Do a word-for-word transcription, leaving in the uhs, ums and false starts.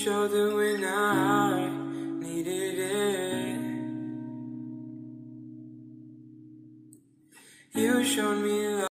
shoulder when I needed it. You showed me love.